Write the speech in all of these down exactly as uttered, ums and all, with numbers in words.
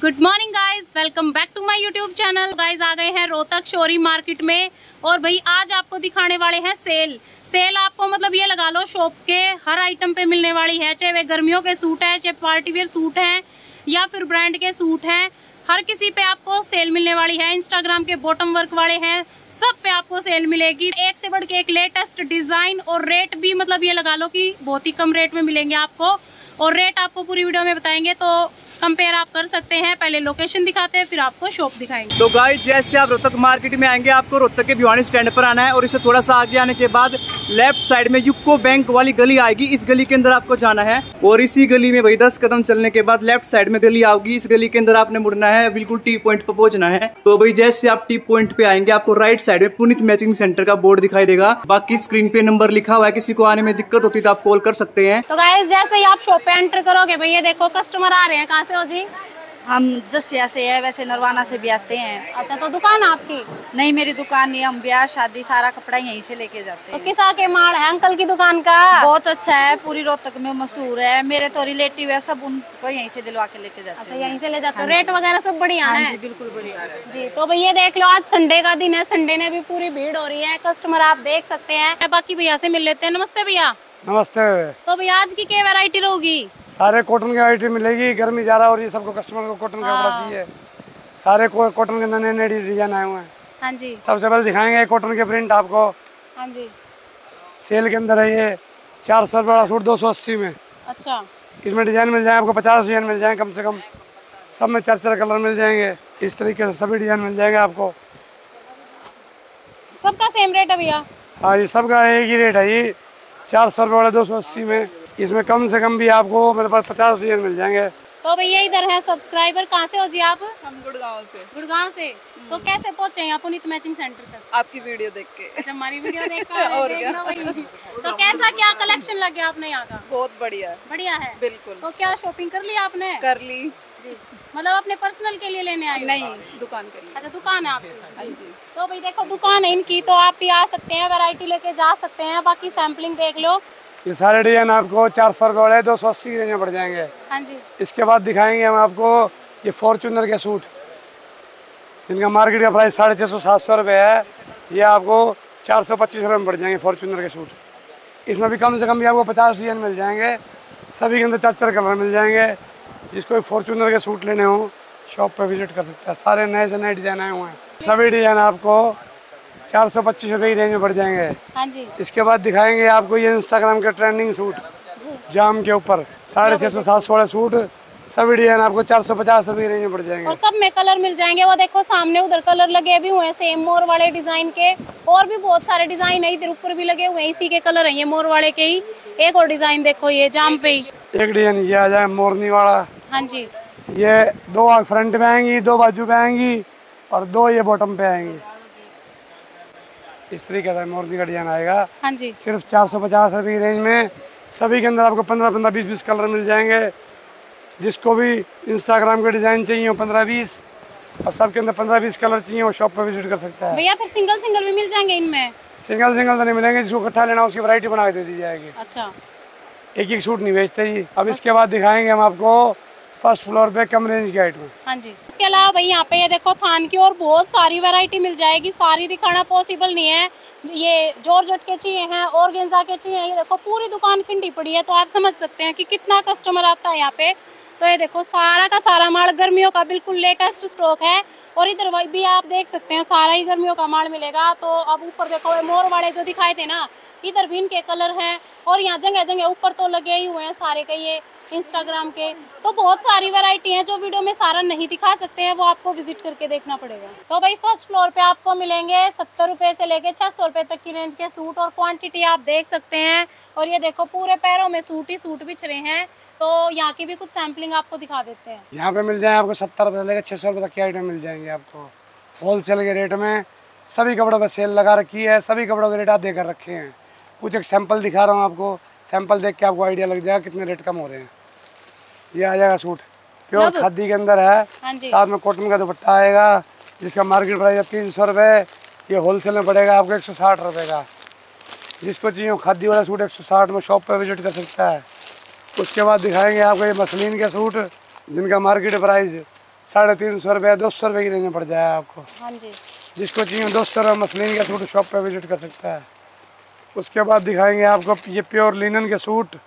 Good morning guys, welcome back to my YouTube channel. Guys आ गए हैं रोहतक शोरी market में और भाई आज आपको दिखाने वाले हैं सेल। सेल आपको मतलब ये लगा लो शॉप के हर आइटम पे मिलने वाली है, चाहे वे गर्मियों के सूट है, चाहे पार्टी वेयर सूट है या फिर ब्रांड के सूट हैं, हर किसी पे आपको सेल मिलने वाली है। इंस्टाग्राम के बॉटम वर्क वाले हैं, सब पे आपको सेल मिलेगी। एक से बढ़ के एक लेटेस्ट डिजाइन और रेट भी मतलब ये लगा लो कि बहुत ही कम रेट में मिलेंगे आपको, और रेट आपको पूरी वीडियो में बताएंगे तो कंपेयर आप कर सकते हैं। पहले लोकेशन दिखाते हैं फिर आपको शॉप दिखाएंगे। तो गाइस जैसे आप रोहतक मार्केट में आएंगे आपको रोहतक के भिवानी स्टैंड पर आना है और इससे थोड़ा सा आगे आने के बाद लेफ्ट साइड में यूको बैंक वाली गली आएगी। इस गली के अंदर आपको जाना है और इसी गली में भाई दस कदम चलने के बाद लेफ्ट साइड में गली आओगी। इस गली के अंदर आपने मुड़ना है, बिल्कुल टी पॉइंट पर पहुंचना है। तो भाई जैसे आप टी पॉइंट पे आएंगे आपको राइट साइड में पुनीत मैचिंग सेंटर का बोर्ड दिखाई देगा। बाकी स्क्रीन पे नंबर लिखा हुआ है, किसी को आने में दिक्कत होती तो आप कॉल कर सकते हैं। तो गाइस जैसे ही आप शॉप पे एंटर करोगे भैया देखो कस्टमर आ रहे हैं। कहाँ से हो जी? हम जसिया से है, वैसे नरवाना से भी आते हैं। अच्छा, तो दुकान आपकी? नहीं, मेरी दुकान नहीं, हम ब्याह शादी सारा कपड़ा यहीं से लेके जाते हैं। तो किस आके माल है अंकल की दुकान का? बहुत अच्छा है, पूरी रोहतक में मशहूर है। मेरे तो रिलेटिव है, सब उनको यहीं से दिलवा के लेके जाते हैं। अच्छा, यहीं से ले जाते हैं। रेट वगैरह सब बढ़िया है? हाँ जी, बिल्कुल बढ़िया जी। तो भैया देख लो आज संडे का दिन है, संडे ने भी पूरी भीड़ हो रही है, कस्टमर आप देख सकते हैं। बाकी भैया से मिल लेते हैं। नमस्ते भैया। नमस्ते। तो भैया आज की क्या वैरायटी रहेगी? सारे कॉटन की वैरायटी मिलेगी, गर्मी जा रहा है और ये सबको कस्टमर को कॉटन का कपड़ा चाहिए। सारे को, कॉटन के नए नए डिजाइन आए हुए हैं। हाँ जी। सबसे पहले दिखाएंगे कॉटन के प्रिंट आपको। हाँ जी। सेल के अंदर है ये चार सौ रुपये वाला सूट दो सौ अस्सी में। अच्छा। इसमें डिजाइन मिल जाए आपको पचास डिजाइन मिल जाए कम से कम। सब में चार चार कलर मिल जाएंगे, इस तरीके से सभी डिजाइन मिल जाएंगे आपको। सबका सेम रेट है भैया? हाँ जी, सबका एक ही रेट है। ये चार सौ रुपये वाले दो सौ अस्सी में। इसमें कम से कम भी आपको मेरे पास पचास डिजाइन मिल जाएंगे। तो भैया इधर है सब्सक्राइबर। कहाँ से हो जी आप? हम गुड़गांव से। गुड़गांव से। तो कैसे पहुँचे यहाँ पुनीत मैचिंग सेंटर तक? आपकी वीडियो देख के। अच्छा, हमारी वीडियो देख कर और देख लो भाई। तो कैसा क्या कलेक्शन लग गया आपने यहाँ का? बहुत बढ़िया है। बढ़िया है बिल्कुल। तो क्या शॉपिंग कर ली आपने? कर ली जी। मतलब अपने पर्सनल के लिए लेने आए हो? नहीं, दुकान कर ली। अच्छा, दुकान है आपकी? हाँ जी। तो भाई देखो दुकान है इनकी, तो आप भी आ सकते हैं, वैरायटी लेके जा सकते हैं। बाकी सैम्पलिंग देख लो। ये सारे डिजाइन आपको चार सौ रुपये वाले दो सौ अस्सी की रेंज में पड़ जाएंगे। हाँ जी। इसके बाद दिखाएंगे हम आपको ये फॉर्चूनर के सूट, इनका मार्केट का प्राइस साढ़े छः सौ सात सौ रुपये है। ये आपको चार सौ पच्चीस रुपये में पड़ जाएंगे फॉर्चूनर के सूट। इसमें भी कम से कम भी आपको पचास डिजाइन मिल जाएंगे, सभी के अंदर चार चार कलर मिल जाएंगे। जिसको फॉर्चूनर के सूट लेने हो शॉप पर विजिट कर सकता है। सारे नए से नए डिजाइन आए हुए हैं, सभी डिजाइन आपको चार सौ पच्चीस रुपये की रेंज में पड़ जाएंगे। हाँ जी। इसके बाद दिखाएंगे आपको ये इंस्टाग्राम के ट्रेंडिंग सूट जाम के ऊपर साढ़े छः सौ सात सौ वाले सूट, सभी डिजाइन आपको चार सौ पचास रुपये की रेंज में पड़ जाएंगे। और सब में कलर मिल जाएंगे। वो देखो सामने उधर कलर लगे भी हुए हैं सेम मोर वाले डिजाइन के, और भी बहुत सारे डिजाइन है। इधर ऊपर भी लगे हुए हैं, इसी के कलर है ये मोर वाले के ही। एक और डिजाइन देखो ये जाम पे ही एक डिजाइन ये आ जाए मोरनी वाला। हाँ जी। ये दो आग फ्रंट में आएंगी, दो बाजू पे आएंगी और दो ये बॉटम पे आएंगी। इस तरीके से मोरनी का डिजाइन आएगा। हाँ जी। सिर्फ चार सौ पचास रुपये की रेंज में। सभी के अंदर आपको पंद्रह पंद्रह बीस बीस कलर मिल जाएंगे। जिसको भी इंस्टाग्राम के डिजाइन चाहिए हो पंद्रह बीस, और सबके अंदर पंद्रह बीस कलर चाहिए वो शॉप पर विजिट कर सकता है। भैया फिर सिंगल सिंगल भी मिल जाएंगे इनमें? सिंगल सिंगल तो नहीं मिलेंगे, जिसको इकट्ठा लेना उसकी वैरायटी बना के दे दी जाएगी। अच्छा। एक एक सूट नहीं बेचते जी। अब इसके बाद दिखाएंगे हम आपको फर्स्ट फ्लोर पे कम रेंज की आइटम। हाँ जी। इसके अलावा भाई यहाँ पे ये देखो थान की और बहुत सारी वैरायटी मिल जाएगी। सारी दिखाना पॉसिबल नहीं है। ये जॉर्जेट के चाहिए हैं, ऑर्गेन्जा के चाहिए। ये देखो पूरी दुकान खिंडी पड़ी है, तो आप समझ सकते हैं कि कितना कस्टमर आता है यहाँ पे। तो ये देखो सारा का सारा माल गर्मियों का बिल्कुल लेटेस्ट स्टॉक है। और इधर भी आप देख सकते हैं सारा ही गर्मियों का माल मिलेगा। तो अब ऊपर देखो मोर वाले जो दिखाए थे ना, इधर भी इनके कलर हैं। और यहाँ जगह जगह ऊपर तो लगे ही हुए हैं सारे के ये इंस्टाग्राम के। तो बहुत सारी वैरायटी हैं जो वीडियो में सारा नहीं दिखा सकते हैं, वो आपको विजिट करके देखना पड़ेगा। तो भाई फर्स्ट फ्लोर पे आपको मिलेंगे सत्तर रुपये से लेके छः सौ रुपये तक की रेंज के सूट, और क्वांटिटी आप देख सकते हैं। और ये देखो पूरे पैरों में सूट ही सूट बिछ रहे हैं। तो यहाँ की भी कुछ सैम्पलिंग आपको दिखा देते हैं। यहाँ पे मिल जाए आपको सत्तर रुपये से लेकर छः सौ रुपये तक की आइटम मिल जाएंगे आपको होलसेल के रेट में। सभी कपड़ों पर सेल लगा रखी है, सभी कपड़ों के रेट आप देकर रखे हैं। कुछ एक सैंपल दिखा रहा हूँ आपको, सैंपल देख के आपको आइडिया लग जाएगा कितने रेट कम हो रहे हैं। ये आ जाएगा सूट प्योर खादी के अंदर है। हाँ साथ में कॉटन का दुपट्टा आएगा, जिसका मार्केट प्राइस है तीन सौ रुपये। ये होलसेल में पड़ेगा आपको एक सौ साठ रुपये का। जिसको चाहिए खादी वाला सूट एक सौ साठ में शॉप पर विजिट कर सकता है। उसके बाद दिखाएंगे आपको ये मसलिन के सूट, जिनका मार्केट प्राइस साढ़े तीन सौ रुपये दो सौ रुपये की रेंज में पड़ जाएगा आपको। हाँ जी। जिसको चाहिए दो सौ रुपये मसलिन का सूट शॉप पे विजिट कर सकता है। उसके बाद दिखाएंगे आपको ये प्योर लिनन के सूट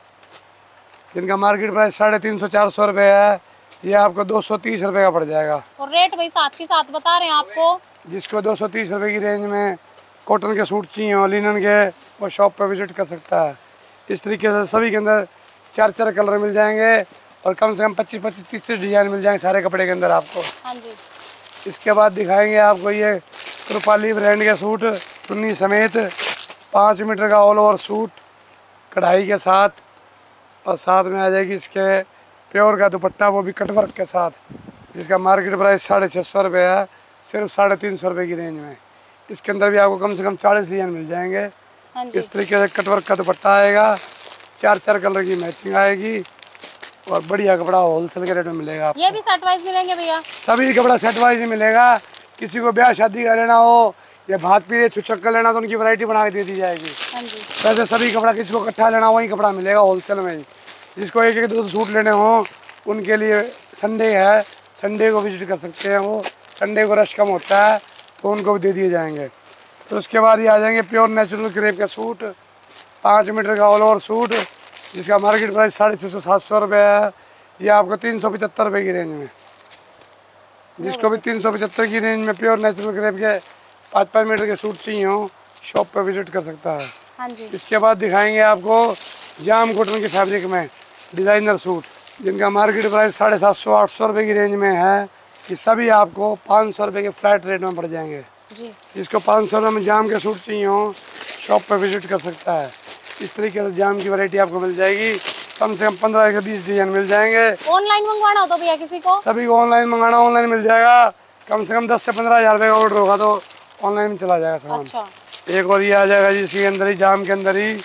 जिनका मार्केट प्राइस साढ़े तीन सौ चार सौ रुपये है, ये आपको दो सौ तीस रुपये का पड़ जाएगा। और रेट भाई साथ के साथ बता रहे हैं आपको। जिसको दो सौ तीस रुपये की रेंज में कॉटन के सूट चाहिए और लिनन के, वो शॉप पे विजिट कर सकता है। इस तरीके से सभी के अंदर चार चार कलर मिल जाएंगे और कम से कम पच्चीस पच्चीस तीस तीस डिजाइन मिल जाएंगे सारे कपड़े के अंदर आपको। हाँ जी। इसके बाद दिखाएंगे आपको ये कृपाली ब्रांड के सूट चुन्नी समेत पाँच मीटर का ऑल ओवर सूट कढ़ाई के साथ, और साथ में आ जाएगी इसके प्योर का दुपट्टा, वो भी कटवर्क के साथ, जिसका मार्केट प्राइस साढ़े छः सौ रुपये है, सिर्फ साढ़े तीन सौ रुपये की रेंज में। इसके अंदर भी आपको कम से कम चालीस डिजाइन मिल जाएंगे। हाँ जी। इस तरीके से कटवर्क का दुपट्टा आएगा, चार चार कलर की मैचिंग आएगी और बढ़िया कपड़ा होलसेल के रेट में मिलेगा आपको। ये भी सेट वाइज मिलेंगे भैया? सभी कपड़ा सेट वाइज ही मिलेगा। किसी को ब्याह शादी का लेना हो या भात पीले छुचक का लेना तो उनकी वैरायटी बना के दे दी जाएगी। हाँ जी। वैसे सभी कपड़ा किसी को इकट्ठा लेना वही कपड़ा मिलेगा होलसेल में ही। जिसको एक एक दो सूट लेने हो उनके लिए संडे है, संडे को विजिट कर सकते हैं। वो संडे को रश कम होता है तो उनको भी दे दिए जाएंगे। तो उसके बाद ये आ जाएंगे प्योर नेचुरल क्रेप का सूट, पाँच मीटर का ऑल ओवर सूट, जिसका मार्केट प्राइस साढ़े छः सौ सात सौ रुपये है। ये आपको तीन सौ पचहत्तर रुपये की रेंज में। जिसको भी तीन सौ पचहत्तर की रेंज में प्योर नेचुरल क्रेप के पाँच पाँच मीटर के सूट चाहिए हो शॉप पर विजिट कर सकता है। हाँ जी। इसके बाद दिखाएंगे आपको जाम कॉटन के फैब्रिक में डिज़ाइनर सूट, जिनका मार्केट प्राइस साढ़े सात सौ आठ सौ रुपये की रेंज में है। ये सभी आपको पाँच सौ रुपये के फ्लैट रेट में पड़ जाएंगे जी। जिसको पाँच सौ रुपये में जाम के सूट चाहिए हो शॉप पर विजिट कर सकता है। इस तरीके से जाम की वैरायटी आपको मिल जाएगी, कम से कम पंद्रह से बीस डिजाइन मिल जाएंगे। ऑनलाइन मंगवाना हो तो भैया किसी को? सभी को ऑनलाइन मंगाना ऑनलाइन मिल जाएगा। कम से कम दस से पंद्रह हज़ार रुपये का ऑर्डर होगा तो ऑनलाइन में चला जाएगा सामान। अच्छा। एक और ये आ जाएगा जी इसी के अंदर ही, जाम के अंदर ही,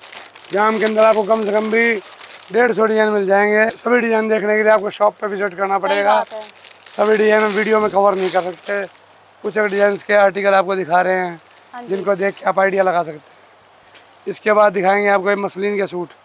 जाम के अंदर आपको कम से कम भी डेढ़ सौ डिजाइन मिल जाएंगे। सभी डिजाइन देखने के लिए आपको शॉप पे विजिट करना पड़ेगा। सभी डिजाइन हम वीडियो में कवर नहीं कर सकते, कुछ एक डिजाइन के आर्टिकल आपको दिखा रहे हैं जिनको देख के आप आइडिया लगा सकते हैं। इसके बाद दिखाएंगे आपको ये मसलिन के सूट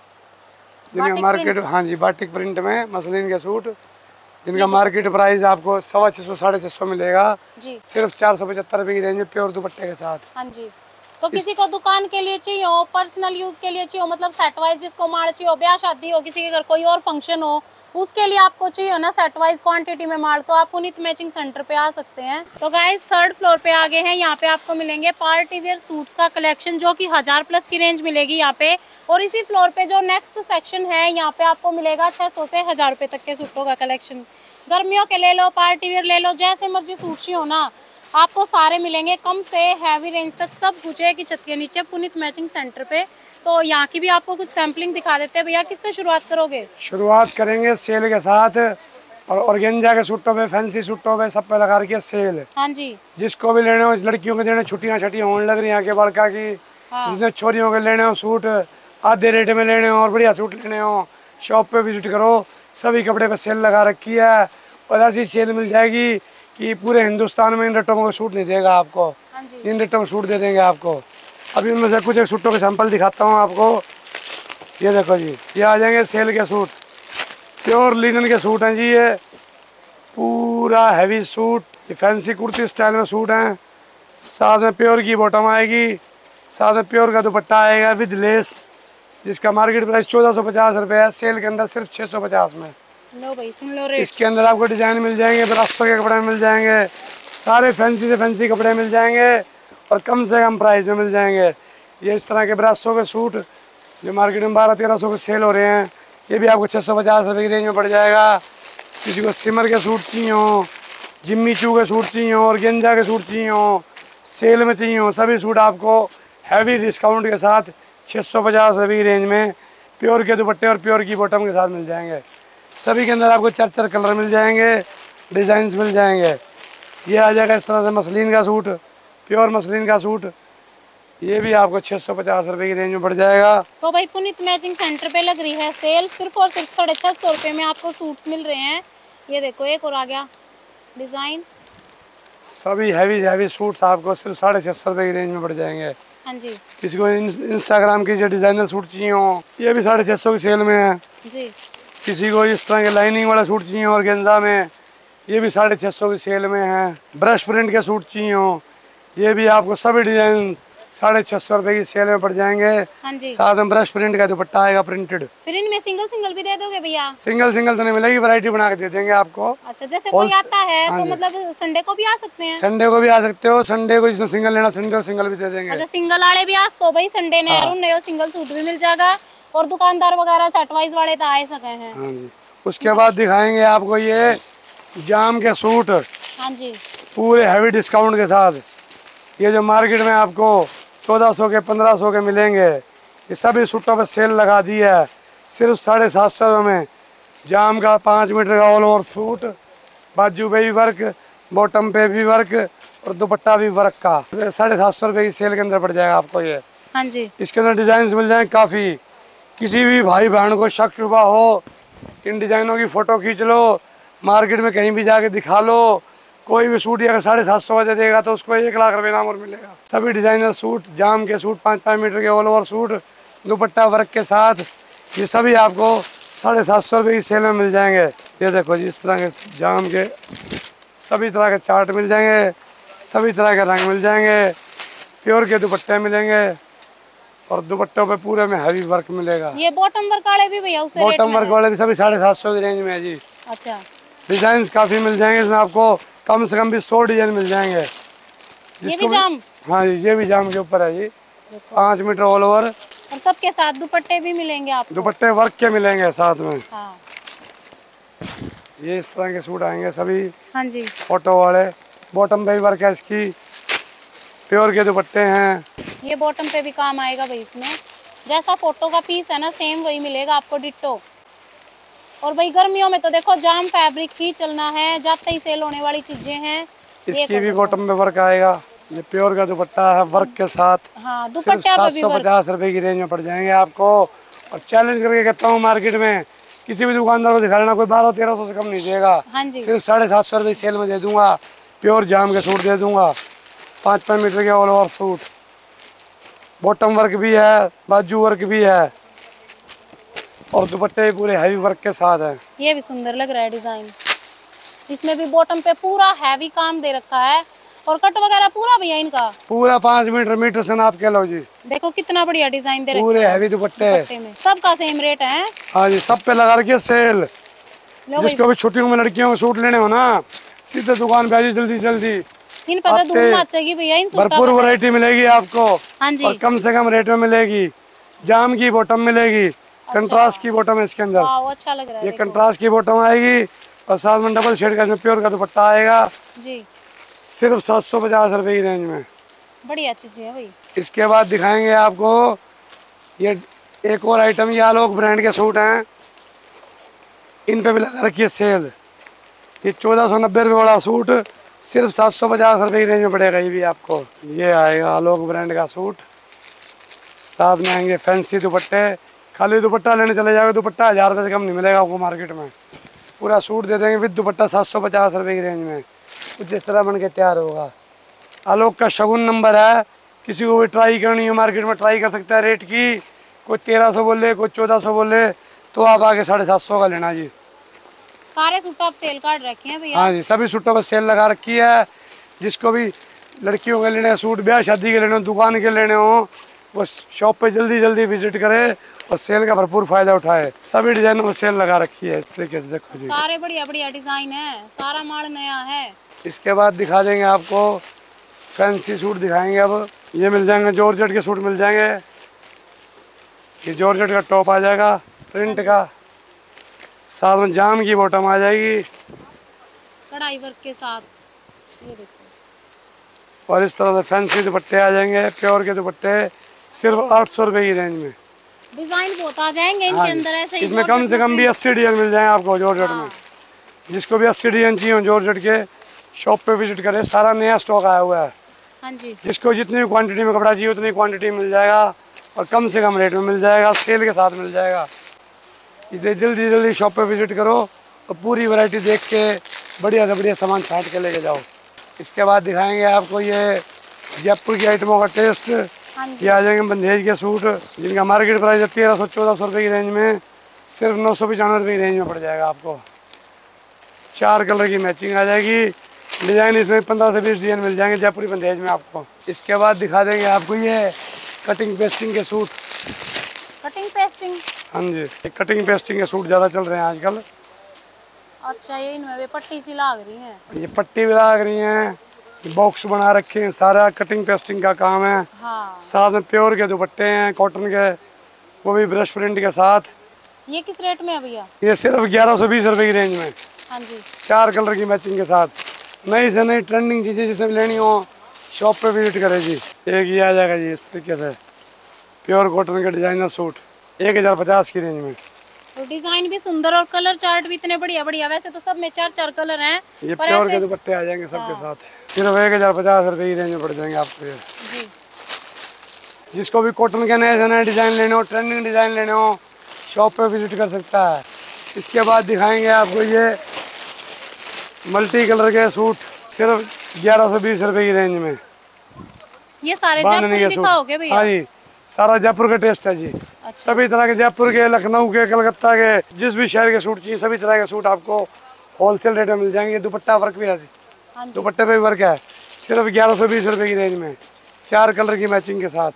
जिनका मार्केट, हाँ जी, बाटिक प्रिंट में मसलिन के सूट जिनका मार्केट प्राइस आपको सवा छः सौ साढ़े छः सौ मिलेगा जी। सिर्फ चार सौ पचहत्तर रुपये की रेंज में प्योर दुपट्टे के साथ। हाँ जी। तो किसी को दुकान के लिए चाहिए हो, पर्सनल यूज के लिए चाहिए हो, मतलब सेट वाइज जिसको माल चाहिए हो, ब्याह शादी हो, किसी के घर कोई और फंक्शन हो, उसके लिए आपको चाहिए ना सेट वाइज क्वांटिटी में माल, तो आप पुनीत मैचिंग सेंटर पे आ सकते हैं। तो गाइस थर्ड फ्लोर पे आ गए हैं। यहाँ पे आपको मिलेंगे पार्टी वेयर सूट्स का कलेक्शन जो कि हजार प्लस की रेंज मिलेगी यहाँ पे। और इसी फ्लोर पे जो नेक्स्ट सेक्शन है यहाँ पे आपको मिलेगा छह सौ से हजार रुपए तक के सूटों का कलेक्शन। गर्मियों के ले लो, पार्टी वेयर ले लो, जैसे मर्जी सूट चाहिए हो ना आपको सारे मिलेंगे, कम से हैवी रेंज तक सब कुछ है कि छत के नीचे पुनीत मैचिंग सेंटर पे। तो यहाँ की भी आपको कुछ सैम्पलिंग दिखा देते हैं। भैया किससे शुरुआत करोगे? शुरुआत करेंगे सेल के साथ, और ऑर्गेन्जा के सूटों पे, फैंसी सूटों पे सब पे लगा रखी है सेल। हाँ जी। जिसको भी लेने हो, लड़कियों के देने छुट्टियाँ छुट्टियाँ होने लग रही हैं के बड़का की, हाँ। जिसने छोरियों के लेने हो सूट आधे रेट में लेने हो और बढ़िया सूट लेने हो शॉप पे विजिट करो। सभी कपड़े पे सेल लगा रखी है और ऐसी सेल मिल जाएगी कि पूरे हिंदुस्तान में इन रेटों में सूट नहीं देगा आपको। हाँ जी। इन रेटों में सूट दे देंगे आपको। अभी उनमें से कुछ एक सूटों के सैंपल दिखाता हूँ आपको। ये देखो जी, ये आ जाएंगे सेल के सूट, प्योर लिनन के सूट हैं जी। ये पूरा हैवी सूट, ये फैंसी कुर्ती स्टाइल में सूट हैं। साथ में प्योर की बॉटम आएगी, साथ में प्योर का दुपट्टा आएगा विद लेस, जिसका मार्केट प्राइस चौदह सौ पचास रुपये है, सेल के अंदर सिर्फ छः सौ पचास में। लो भाई सुन लो रेट। इसके अंदर आपको डिजाइन मिल जाएंगे, ब्रासो के कपड़े मिल जाएंगे, सारे फैंसी से फैंसी कपड़े मिल जाएंगे और कम से कम प्राइस में मिल जाएंगे। ये इस तरह के ब्रासो के सूट जो मार्केट में बारह तेरह सौ के सेल हो रहे हैं, ये भी आपको छः सौ पचास रुपये की रेंज में पड़ जाएगा। किसी को सिमर के सूट चाहिए हो, जिम्मी चू के सूट चाहिए हो और गेंजा के सूट चाहिए हो, सेल में चाहिए हो, सभी सूट आपको हैवी डिस्काउंट के साथ छः सौ पचास रुपये की रेंज में प्योर के दुपट्टे और प्योर की बॉटम के साथ मिल जाएंगे। सभी के अंदर आपको चार चार कलर मिल जाएंगे, डिज़ाइंस मिल जाएंगे। ये आ जाएगा इस तरह से मसलिन का सूट, प्योर मसलिन का सूट, ये भी आपको छः सौ पचास रुपये की रेंज में पड़ जाएगा। तो भाई पुनीत मैचिंग सेंटर पे लग रही है सेल, सिर्फ और सिर्फ साढ़े छः सौ रुपये में आपको सूट्स मिल रहे हैं। ये देखो एक और आ गया डिज़ाइन। सभी हैवी हैवी सूट्स आपको सिर्फ साढ़े छः सौ रुपये की रेंज में पड़ जाएंगे। हाँ जी। किसी को इंस्टाग्राम की जो डिज़ाइनर सूट चाहिए हो, ये भी साढ़े छः सौ की सेल में है जी। किसी को इस तरह के लाइनिंग वाला सूट चाहिए और गेंजा में, ये भी साढ़े छः सौ की सेल में है। ब्रश प्रिंट के सूट चाहिए हो, ये भी आपको सभी डिजाइन साढ़े छः सौ रुपए की सेल में पड़ जाएंगे। हाँ जी। साथ में ब्रश प्रिंट का दुपट्टा आएगा प्रिंटेड। फिर इनमें सिंगल सिंगल भी दे दोगे भैया? सिंगल सिंगल तो नहीं मिलेगी, वैरायटी बना के दे देंगे आपको। अच्छा, जैसे कोई आता है तो मतलब संडे को भी आ सकते हैं? संडे को भी आ सकते हो, संडे को जिसमें सिंगल लेना संडे को सिंगल भी दे देंगे। अच्छा, सिंगल वाले भी आज को भाई संडे ने हाँ। नयो सिंगल सूट भी मिल जाएगा और दुकानदार वगैरह सेट वाइज वाले तो आए सके हैं। हाँ जी। उसके बाद दिखाएंगे आपको ये जाम के सूट। हाँ जी। पूरे हैवी डिस्काउंट के साथ। ये जो मार्केट में आपको चौदह सौ के पंद्रह सौ के मिलेंगे, ये सभी सूटों पर सेल लगा दी है सिर्फ साढ़े सात सौ रुपये में। जाम का पाँच मीटर का ऑल ओवर सूट, बाजू पे भी वर्क, बॉटम पे भी वर्क और दुपट्टा भी वर्क का साढ़े सात सौ रुपये की सेल के अंदर पड़ जाएगा आपको ये। हाँ जी। इसके अंदर डिजाइन मिल जाएंगे काफ़ी। किसी भी भाई बहन को शक शुबा हो, इन डिजाइनों की फ़ोटो खींच लो, मार्केट में कहीं भी जाके दिखा लो। कोई भी सूट अगर साढ़े सात सौ का दे देगा तो उसको एक लाख रुपए इनाम और मिलेगा। सभी डिजाइनर सूट, जाम के सूट, पाँच पाँच मीटर के all over suit, dupatta work के साथ, ये सभी आपको साढ़े सात सौ रुपये की सेल में मिल जाएंगे। ये देखो जी, इस तरह के जाम के सभी तरह के चार्ट मिल जाएंगे, सभी तरह के रंग मिल जाएंगे, प्योर के दुपट्टे मिलेंगे और दुपट्टों पे पूरे में हैवी वर्क मिलेगा। ये बॉटम वर्क वाले भी भैया उससे बॉटम वर्क वाले भी सभी साढ़े सात सौ की रेंज में है जी। अच्छा। डिजाइन काफ़ी मिल जाएंगे इसमें, आपको कम से कम भी सौ डिजाइन मिल जाएंगे। ये भी जाम? हाँ जी, ये भी जाम के ऊपर है जी। पाँच मीटर ऑल ओवर और सबके साथ दुपट्टे भी मिलेंगे आपको? दुपट्टे वर्क के मिलेंगे साथ में। हाँ। ये इस तरह के सूट आएंगे सभी। हाँ जी। फोटो वाले, बॉटम पे भी वर्क है इसकी, प्योर के दुपट्टे हैं। ये बॉटम पे भी काम आएगा भाई, इसमें जैसा फोटो का पीस है ना सेम वही मिलेगा आपको डिट्टो। और भाई गर्मियों में तो देखो जाम फैब्रिक ही चलना है, जाते ही सेल होने वाली चीजें हैं। इसकी भी बॉटम में वर्क आएगा, ये प्योर का दुपट्टा है वर्क के साथ। हाँ, सिर्फ सात सौ पचास रुपए की रेंज में पड़ जाएंगे आपको। और चैलेंज करके कहता हूँ, मार्केट में किसी भी दुकानदार को दिखा लेना, कोई बारह तेरह सौ से कम नहीं देगा। हाँ जी। सिर्फ साढ़े सात सौ रुपये सेल में दे दूंगा। प्योर जाम के सूट दे दूंगा, पाँच पाँच मीटर के all over suit, bottom work भी है, बाजू वर्क भी है और दुपट्टे पूरे हैवी वर्क के साथ है। ये भी सुंदर लग रहा है डिजाइन, इसमें भी बॉटम पे पूरा हैवी काम दे रखा है और कट वगैरह पूरा भैया इनका पूरा पाँच मीटर मीटर से नाप के लो जी। देखो कितना बढ़िया डिजाइन दे रखा है, पूरे हैवी दुपट्टे में सबका सेम रेट है। हाँ जी, सब पे लगा रखी है सेल। जिसको भी छुट्टियों में लड़कियों को सूट लेने हो ना, सीधे दुकान पे आइए जल्दी जल्दी। इन पर तो धूम मचेगी भैया, इन भरपूर वैरायटी मिलेगी आपको। हाँ जी। और कम से कम रेट में मिलेगी। जाम की बॉटम मिलेगी, कंट्रास्ट की बॉटम है इसके अंदर। अच्छा लग रहा है। ये कंट्रास्ट की बॉटम आएगी और साथ में डबल शेड का इसमें प्योर का दुपट्टा आएगा जी। सिर्फ सात सौ पचास रुपए की रेंज में। बढ़िया चीजें है भाई। इसके बाद दिखाएंगे आपको ये एक और आइटम, ये आलोक ब्रांड के सूट हैं, इन पे भी लगा रखी है सेल। ये चौदह सौ नब्बे रुपये वाला सूट सिर्फ सात सौ पचास रुपये की रेंज में पड़ेगा। ये भी आपको ये आएगा आलोक ब्रांड का सूट, साथ में आएंगे फैंसी दुपट्टे। खाली दुपट्टा लेने चले जाओगे, दुपट्टा हज़ार रुपये से कम नहीं मिलेगा आपको मार्केट में। पूरा सूट दे देंगे विद दुपट्टा सात सौ पचास रुपये की रेंज में, कुछ इस तरह बन के तैयार होगा। आलोक का शगुन नंबर है, किसी को भी ट्राई करनी है मार्केट में ट्राई कर सकता है। रेट की कोई तेरह सौ बोले, कोई चौदह सौ बोले, तो आप आगे साढ़े सात सौ का लेना जी। सारे सूट आप सेल कार्ड रखे हैं भैया? हाँ जी, सभी सूटों पर सेल लगा रखी है। जिसको भी लड़कियों के लेने सूट, ब्याह शादी के लेने हो, दुकान के लेने हो, वो शॉप पे जल्दी जल्दी विजिट करे और सेल का भरपूर फायदा उठाए। सभी डिजाइनों में सेल लगा रखी है इस तरीके से। देखो जी, सारे बढ़िया बढ़िया डिजाइन है, सारा माल नया है। इसके बाद दिखा देंगे आपको फैंसी सूट दिखाएंगे। अब ये मिल जाएंगे, जॉर्जेट के सूट मिल जाएंगे। ये जॉर्जेट का टॉप आ जाएगा प्रिंट का, साथ में जाम की बॉटम आ जाएगी कढ़ाई वर्क के साथ। ये देखो, और इस तरह से फैंसी दुपट्टे आ जाएंगे, प्योर के दुपट्टे सिर्फ आठ सौ रुपये की रेंज में। डिजाइन बहुत आ जाएंगे इनके हाँ, अंदर ऐसे ही। इसमें कम से कम भी अस्सी डिजाइन मिल जाएंगे आपको जॉर्जेट में। जिसको भी अस्सी डिजाइन चाहिए जॉर्जेट के, शॉप पे विजिट करें, सारा नया स्टॉक आया हुआ है। हाँ जी। जिसको जितनी क्वांटिटी में कपड़ा चाहिए उतनी क्वांटिटी मिल जाएगा और कम से कम रेट में मिल जाएगा, सेल के साथ मिल जाएगा। इसलिए जल्दी जल्दी शॉप पे विजिट करो और पूरी वैरायटी देख के बढ़िया से बढ़िया सामान छांट के लेके जाओ। इसके बाद दिखाएंगे आपको ये जयपुर की आइटमों का टेस्ट। ये आ जाएंगे बंदेज के सूट, जिनका मार्केट प्राइस है तेरह सौ चौदह सौ रुपये की रेंज में, सिर्फ नौ सौ पचानवे रुपये की रेंज में पड़ जाएगा आपको। चार कलर की मैचिंग आ जाएगी। डिजाइन इसमें पंद्रह से बीस डिजाइन मिल जाएंगे जयपुरी बंदेज में आपको। इसके बाद दिखा देंगे आपको ये कटिंग पेस्टिंग के सूट। कटिंग पेस्टिंग, हाँ जी, ये कटिंग पेस्टिंग के सूट ज़्यादा चल रहे हैं आजकल। अच्छा, ये इनमें भी पट्टी सी लाग रही है। ये पट्टी भी लाग रही हैं, बॉक्स बना रखे हैं, सारा कटिंग पेस्टिंग का काम है। हाँ। साथ में प्योर के दुपट्टे हैं कॉटन के, वो भी ब्रश प्रिंट के साथ। ये किस रेट में है भैया? ये सिर्फ ग्यारह सौ बीस रुपए की रेंज में। हाँ जी। चार कलर की मैचिंग के साथ। नई से नई ट्रेंडिंग चीज़ें जिसने भी लेनी हो शॉप पे विजिट करें जी। एक ये आ जाएगा जी इस तरीके से प्योर कॉटन के डिजाइनर सूट एक हज़ार पचास की रेंज में। तो डिजाइन भी सुंदर और कलर चार्ट भी इतने बढ़िया बढ़िया। वैसे तो सब में चार चार कलर हैं। ये प्योर के दुपट्टे आ जाएंगे सबके साथ। सिर्फ एक हज़ार पचास रुपए की रेंज में पड़ जाएंगे आपको ये जी। जिसको भी कॉटन के नए से नए डिज़ाइन लेने हो, ट्रेंडिंग डिज़ाइन लेने हो, शॉप पे विजिट कर सकता है। इसके बाद दिखाएंगे आपको ये मल्टी कलर के सूट सिर्फ ग्यारह सौ बीस रुपए की रेंज में। ये सारे बांधनी जयपुर के दिखाओगे सूट। भैया? हाँ जी, सारा जयपुर का टेस्ट है जी। अच्छा। सभी तरह के जयपुर के, लखनऊ के, कलकत्ता के, जिस भी शहर के सूट चाहिए सभी तरह के सूट आपको होलसेल रेट में मिल जाएंगे। दुपट्टा वर्क भी है जी, हाँ जी। दुपट्टे पे भी वर्क है। सिर्फ ग्यारह सौ बीस रुपए की रेंज में चार कलर की मैचिंग के साथ।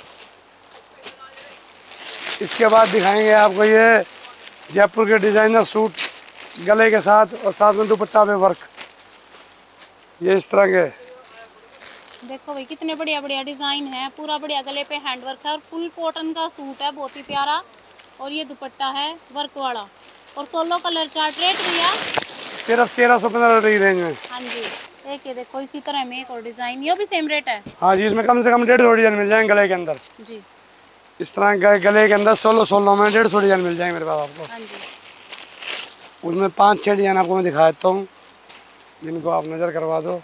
इसके बाद दिखाएंगे आपको ये जयपुर के डिजाइनर सूट गले के साथ और साथ में दुपट्टा पे वर्क। ये इस तरह के देखो भाई कितने बढ़िया बढ़िया डिजाइन है। पूरा बढ़िया गले पे हैंड वर्क है और फुल कॉटन का सूट है, बहुत ही प्यारा। और ये दुपट्टा है वर्क वाला और सोलो कलर चार्ट। रेट भैया? सिर्फ तेरह सौ पंद्रह रुपए की रेंज में। हाँ जी। एक ये देखो इसी तरह में एक और डिजाइन, ये भी सेम रेट है? हाँ जी, इसमें कम से कम डेढ़ सौ डिजाइन मिल जाएंगे गले के अंदर जी। इस तरह के गले के अंदर सोलह सोलह में डेढ़ सौ डिजाइन मिल जाएंगे मेरे पास आपको। हाँ जी। उसमें पाँच छः डिजाइन आपको मैं दिखा देता हूँ जिनको आप नज़र करवा दो।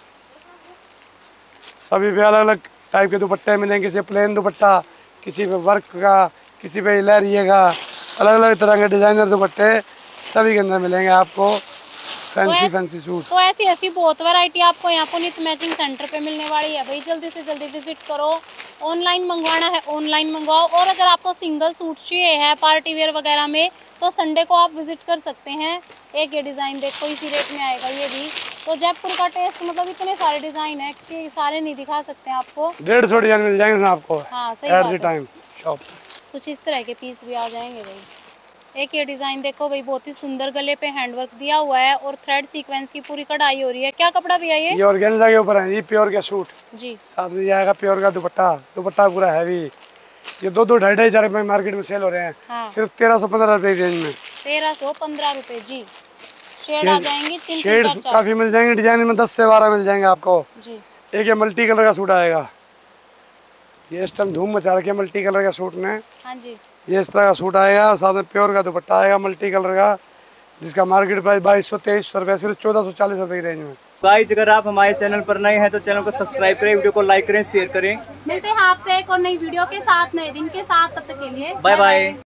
सभी पे अलग अलग टाइप के दुपट्टे मिलेंगे। किसी प्लेन दुपट्टा, किसी पे वर्क का, किसी पे लहरिए का, अलग अलग तरह के डिजाइनर दुपट्टे सभी के अंदर मिलेंगे आपको। Fancy fancy suit. तो ऐसी ऐसी बहुत वैरायटी आपको यहाँ पुनीत मैचिंग सेंटर पे मिलने वाली है भाई। जल्दी से जल्दी विजिट करो। ऑनलाइन मंगवाना है ऑनलाइन मंगवाओ, और अगर आपको सिंगल सूट चाहिए है पार्टी वेयर वगैरह में तो संडे को आप विजिट कर सकते हैं। एक ये डिज़ाइन देखो इसी रेट में आएगा ये भी। तो जयपुर का टेस्ट मतलब इतने सारे डिज़ाइन है कि सारे नहीं दिखा सकते आपको। डेढ़ सौ डिजाइन मिल जाएंगे आपको। हाँ सही एट बात द है। Time shop. कुछ इस तरह के पीस भी आ जाएंगे भाई। एक ये डिज़ाइन देखो भाई, बहुत ही सुंदर गले पे हैंडवर्क दिया हुआ है और थ्रेड सीक्वेंस की पूरी कढ़ाई हो रही है। क्या कपड़ा भी है ये? ये ऑर्गेन्जा के ऊपर है ये प्योर का सूट जी। साथ में जाएगा प्योर का दुपट्टा। दुपट्टा पूरा हैवी। ये दो दो ढाई ढाई हजार रुपए मार्केट में सेल हो रहे हैं। हाँ। सिर्फ तेरह सौ पंद्रह रुपए की रेंज में। तेरह सौ पंद्रह रुपए जी। शेड आ जाएंगी तीन शेड तीन चार काफी मिल जाएंगे। डिजाइन में दस से बारह मिल जाएंगे आपको जी। एक ये मल्टी कलर का सूट आएगा। ये इस टाइम धूम मचा रखी है मल्टी कलर का सूट ने। हाँ जी। ये इस तरह का सूट आएगा और साथ में प्योर का दुपट्टा आएगा मल्टी कलर का, जिसका मार्केट प्राइस बाईस सौ तेईस सौ रुपये सिर्फ चौदह सौ चालीस रुपये की रेंज में। गाइस अगर आप हमारे चैनल पर नए हैं तो चैनल को सब्सक्राइब करें, वीडियो को लाइक करें, शेयर करें। मिलते हैं आपसे एक और नई वीडियो के साथ नए दिन के साथ। तब तक के लिए बाय बाय।